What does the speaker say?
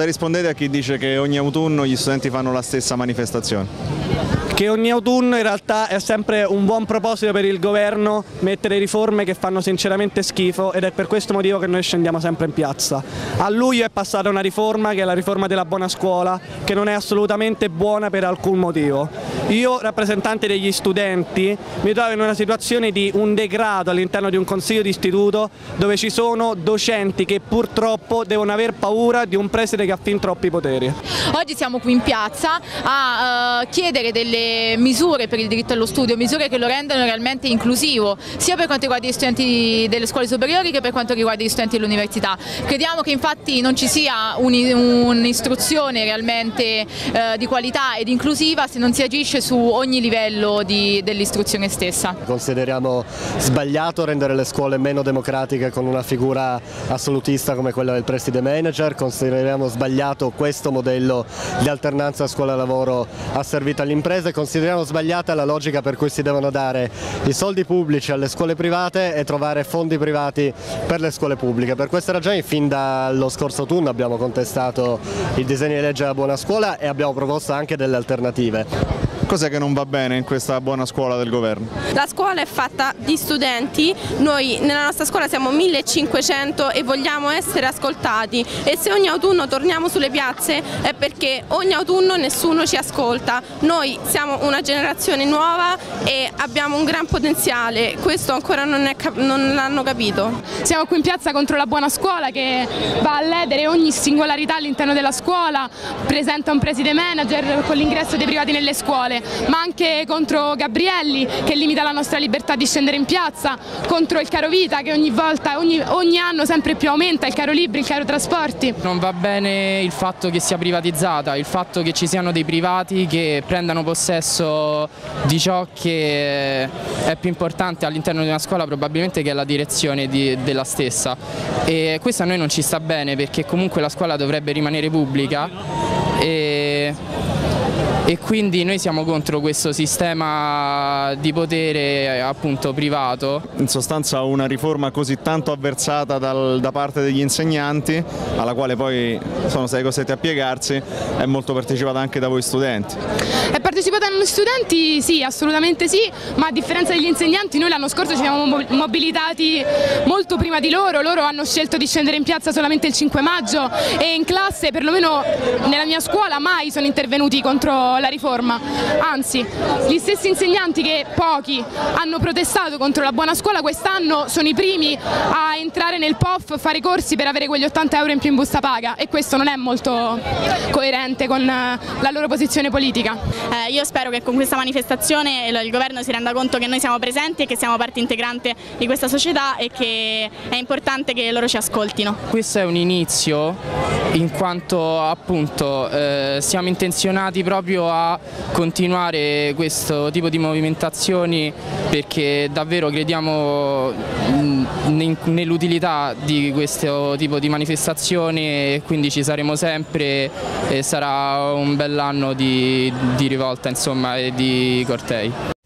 rispondete a chi dice che ogni autunno gli studenti fanno la stessa manifestazione? Che ogni autunno in realtà è sempre un buon proposito per il governo mettere riforme che fanno sinceramente schifo, ed è per questo motivo che noi scendiamo sempre in piazza. A luglio è passata una riforma che è la riforma della buona scuola, che non è assolutamente buona per alcun motivo. Io, rappresentante degli studenti, mi trovo in una situazione di un degrado all'interno di un consiglio di istituto dove ci sono docenti che purtroppo devono aver paura di un preside che ha fin troppi poteri. Oggi siamo qui in piazza a chiedere delle misure per il diritto allo studio, misure che lo rendano realmente inclusivo, sia per quanto riguarda gli studenti delle scuole superiori che per quanto riguarda gli studenti dell'università. Crediamo che infatti non ci sia un'istruzione realmente di qualità ed inclusiva se non si agisce su ogni livello dell'istruzione stessa. Consideriamo sbagliato rendere le scuole meno democratiche con una figura assolutista come quella del preside manager, consideriamo sbagliato questo modello di alternanza scuola-lavoro asservito alle imprese, consideriamo sbagliata la logica per cui si devono dare i soldi pubblici alle scuole private e trovare fondi privati per le scuole pubbliche. Per queste ragioni fin dallo scorso autunno abbiamo contestato il disegno di legge della buona scuola e abbiamo proposto anche delle alternative. Cos'è che non va bene in questa buona scuola del governo? La scuola è fatta di studenti, noi nella nostra scuola siamo 1500 e vogliamo essere ascoltati, e se ogni autunno torniamo sulle piazze è perché ogni autunno nessuno ci ascolta. Noi siamo una generazione nuova e abbiamo un gran potenziale, questo ancora non l'hanno capito. Siamo qui in piazza contro la buona scuola che va a ledere ogni singolarità all'interno della scuola, presenta un preside manager con l'ingresso dei privati nelle scuole, ma anche contro Gabrielli che limita la nostra libertà di scendere in piazza, contro il caro vita che ogni anno sempre più aumenta, il caro libri, il caro trasporti. Non va bene il fatto che sia privatizzata, il fatto che ci siano dei privati che prendano possesso di ciò che è più importante all'interno di una scuola, probabilmente, che è la direzione della stessa, e questo a noi non ci sta bene perché comunque la scuola dovrebbe rimanere pubblica e quindi noi siamo contro questo sistema di potere appunto privato. In sostanza una riforma così tanto avversata da parte degli insegnanti, alla quale poi sono stati costretti a piegarsi, è molto partecipata anche da voi studenti. È partecipata da noi studenti? Sì, assolutamente sì, ma a differenza degli insegnanti noi l'anno scorso ci siamo mobilitati molto prima di loro hanno scelto di scendere in piazza solamente il 5 maggio e in classe, perlomeno nella mia scuola, mai sono intervenuti contro la riforma, anzi gli stessi insegnanti che pochi hanno protestato contro la buona scuola quest'anno sono i primi a entrare nel POF, fare corsi per avere quegli 80 euro in più in busta paga, e questo non è molto coerente con la loro posizione politica. Io spero che con questa manifestazione il governo si renda conto che noi siamo presenti e che siamo parte integrante di questa società e che è importante che loro ci ascoltino. Questo è un inizio, in quanto appunto siamo intenzionati proprio a continuare questo tipo di movimentazioni perché davvero crediamo nell'utilità di questo tipo di manifestazioni e quindi ci saremo sempre e sarà un bell'anno di rivolta, insomma, e di cortei.